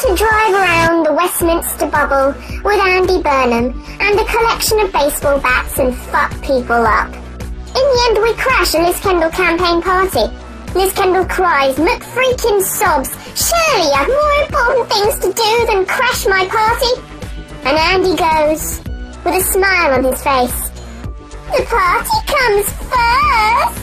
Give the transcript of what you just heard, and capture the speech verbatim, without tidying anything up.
to drive around the Westminster bubble with Andy Burnham and a collection of baseball bats and fuck people up. In the end, we crash a Liz Kendall campaign party. Liz Kendall cries, McFreakin sobs, surely you have more important things to do than crash my party? And Andy goes, with a smile on his face, the party comes first.